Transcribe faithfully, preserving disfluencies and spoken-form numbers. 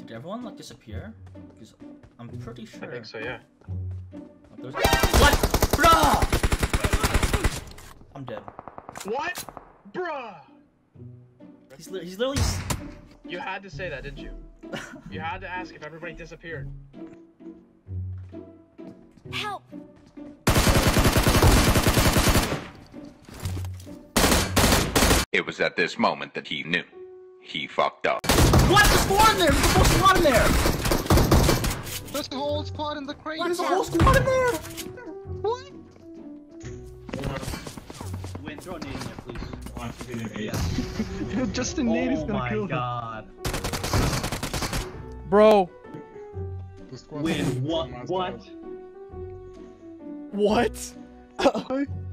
Did everyone like disappear? Because I'm pretty sure. I think so, yeah. Like, what? Bruh! I'm dead. What? Bruh! He's, li he's literally. You had to say that, didn't you? You had to ask if everybody disappeared. Help! It was at this moment that he knew. He fucked up. What? There's four in there! There's a whole squad in there! There's a whole squad in the crate! There's a whole squad in there! What? Win, throw a nade in there, please. Yeah. Just a nade is gonna kill Oh my god. Bro. Win, what? What? What?